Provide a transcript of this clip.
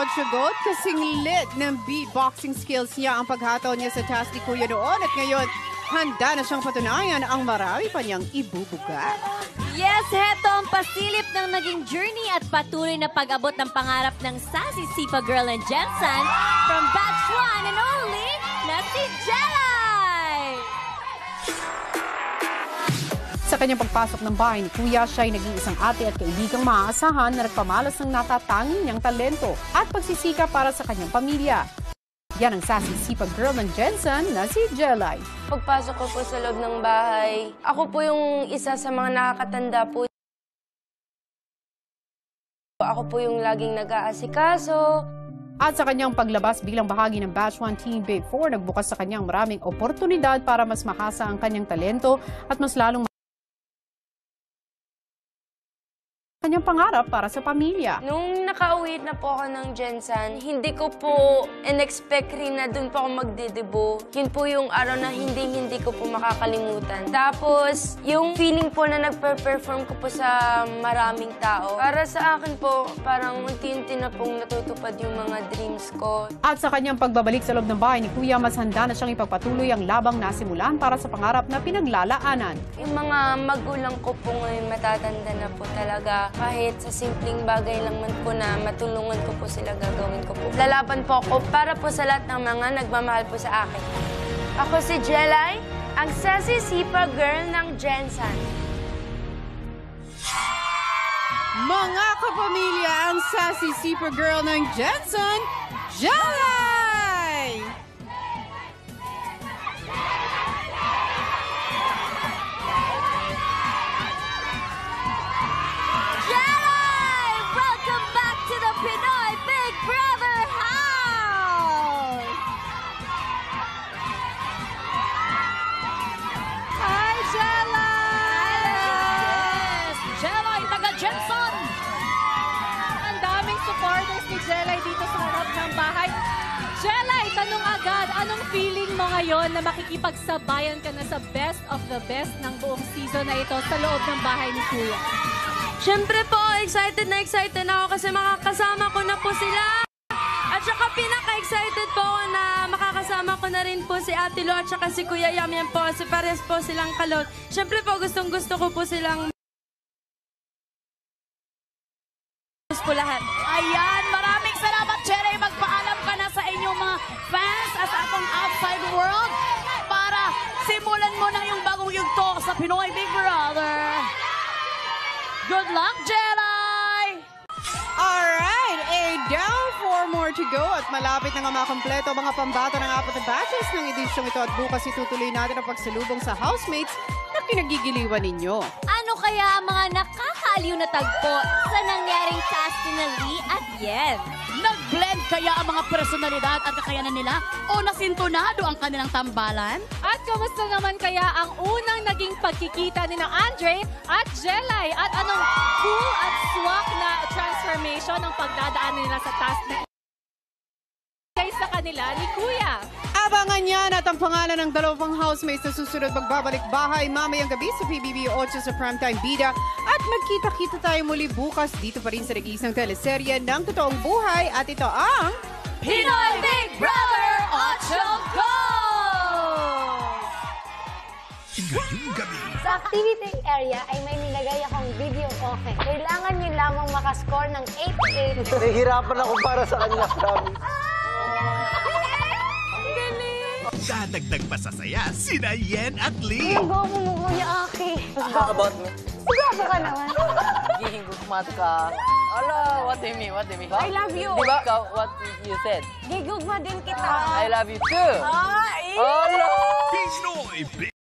nagsugot kasing lit ng beatboxing skills niya ang paghataw niya sa task ni Kuya noon at ngayon handa na siyang patunayan ang marami pa niyang ibubuga. Yes, heto ang pasilip ng naging journey at patuloy na pag-abot ng pangarap ng sassy Sipa Girl and Jensen from batch 1 and only na si Jelay! Sa kanyang pagpasok ng bahay ni Kuya, siya ay naging isang ate at kaibigang maaasahan na nagpamalas ng natatanging niyang talento at pagsisika para sa kanyang pamilya. Yan ang sassy Sipa Girl ng Jensen na si Jelay. Pagpasok ko po sa loob ng bahay, ako po yung isa sa mga nakakatanda po. Ako po yung laging nag-aasikaso. At sa kanyang paglabas bilang bahagi ng Batch 1 Team Babe 4, nagbukas sa kanyang maraming oportunidad para mas mahasa ang kanyang talento at mas lalong kanyang pangarap para sa pamilya. Nung nakauwi na po ako ng Jensen, hindi ko po in-expect rin na doon po ako magdedebo. Yun po yung araw na hindi ko po makakalimutan. Tapos, yung feeling po na nagpe-perform ko po sa maraming tao, para sa akin po, parang unti-unti na pong natutupad yung mga dreams ko. At sa kanyang pagbabalik sa loob ng bahay ni Kuya, mas handa na siyang ipagpatuloy ang labang nasimulan para sa pangarap na pinaglalaanan. Yung mga magulang ko po ngayon matatanda na po talaga. Kahit sa simpleng bagay lang man po na matulungan ko po sila, gagawin ko po. Lalaban po ako para po sa lahat ng mga nagmamahal po sa akin. Ako si Jelay, ang sassy Sipa Girl ng Jensen. Mga kapamilya, ang sassy Sipa Girl ng Jensen, Jelay! Pinoy Big Brother House! Hi, Jelay! Yes! Jelay, taga Jensen! Ang daming supporters ni Jelay dito sa harap ng bahay. Jelay, tanong agad, anong feeling mo ngayon na makikipagsabayan ka na sa best of the best ng buong season na ito sa loob ng bahay ni Kuya? Siyempre po, excited na ako kasi makakasama ko na po sila. At saka pinaka-excited po ako na makakasama ko na rin po si Ate Lo at saka si Kuya Yam. Yan po, si pares po silang kalot. Siyempre po, gustong-gusto ko po silang po lahat. Ayan, maraming salamat, Jelay. Magpaalam ka na sa inyong mga fans at atong outside world para simulan mo na yung bagong yugto sa Pinoy Big Brother. Good luck, Jelay! Alright, down 4 more to go at malapit na nga makompleto mga pambata ng 4 na batches ng edisyong ito at bukas itutuloy natin ang pagsalubong sa housemates na kinagigiliwan ninyo. Ano kaya ang mga nakakaaliw na tagpo sa nangyaring task ni Lee at Yen? Nag-blend kaya ang mga personalidad at kakayanan nila o nasintonado ang kanilang tambalan? At kamusta naman kaya ang unang naging pagkikita ni Andre at Jelay? At anong cool at swak na transformation ang pagdadaan nila sa task na sa kanila ni Kuya? Abangan yan at ang pangalan ng dalawang housemates na susunod magbabalik bahay mamayang gabi sa PBB 8 sa Primetime Bida at magkita-kita tayo muli bukas dito pa rin sa nag-iisang teleserye ng totoong buhay at ito ang Pinoy Big Brother 8 Go! Ngayong gabi. Sa activity area ay may nilagay akong video okay. Kailangan niyo lamang makascore ng 8 to 8. Nahihirapan ako para sa kanya, promise. Dadagdag pa sa saya, sina Yen at Lee. Ang go mo niya, Aki. How about me? Siguro ka naman. Gihigugmat ka. Ala, what do you mean? What do you mean? I love you. Di ba? What you said? Gigugma din kita. I love you too. Ay! Ala! Pinoy Big